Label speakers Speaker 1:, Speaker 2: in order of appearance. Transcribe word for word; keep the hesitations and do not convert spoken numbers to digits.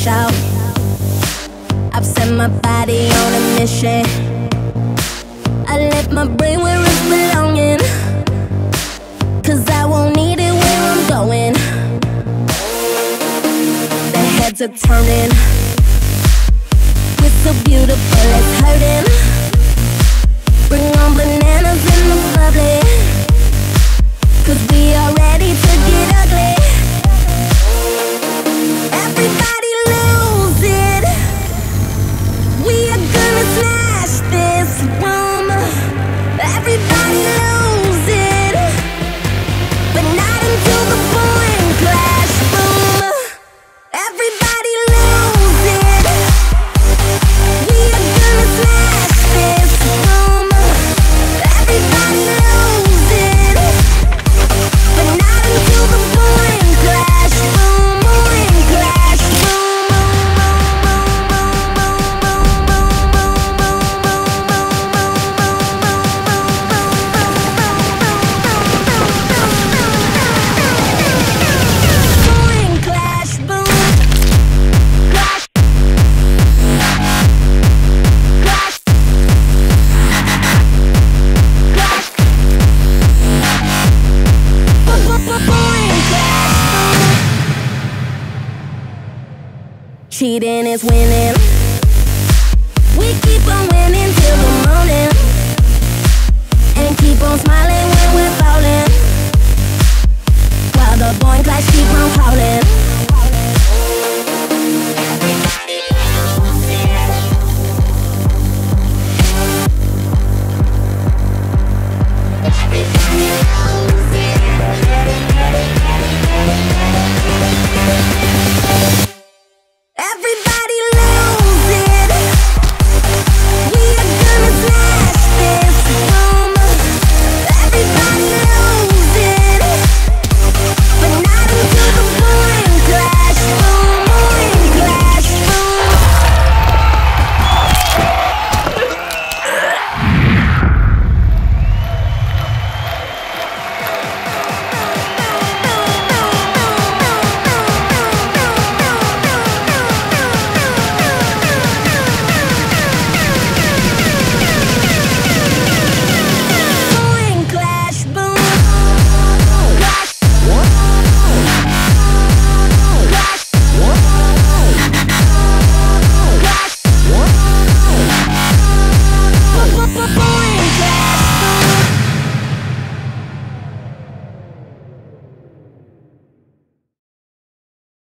Speaker 1: crash out. I've set my body on a mission. I left my brain where it's belonging, 'cause I won't need it where I'm going. The heads are turning. We're so beautiful, it's hurting. Bring on bananas in the bubbly, 'cause we are ready to get ugly. Everybody lose it. We are gonna smash this room. Everybody lose it, but not until the boing clash boom. Everybody lose it. We are gonna smash this room. Everybody lose it, but not until the boing clash boom. Boing clash boom. Boing clash boom. Clash. Clash. Clash. Boing clash boom. Cheating is winning. We keep on winning till the morning, and keep on smiling.